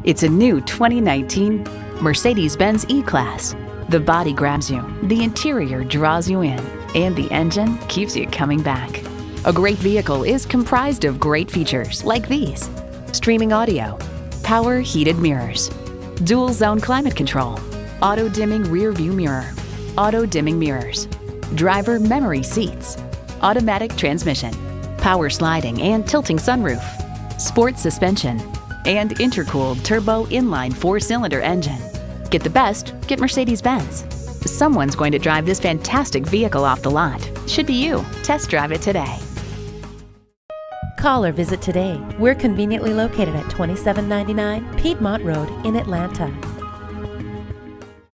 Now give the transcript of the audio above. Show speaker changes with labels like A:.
A: It's a new 2019 Mercedes-Benz E-Class. The body grabs you, the interior draws you in, and the engine keeps you coming back. A great vehicle is comprised of great features like these: streaming audio, power heated mirrors, dual zone climate control, auto dimming rear view mirror, auto dimming mirrors, driver memory seats, automatic transmission, power sliding and tilting sunroof, sport suspension, and intercooled turbo inline 4-cylinder engine. Get the best, get Mercedes-Benz. Someone's going to drive this fantastic vehicle off the lot. Should be you. Test drive it today.
B: Call or visit today. We're conveniently located at 2799 Piedmont Road in Atlanta.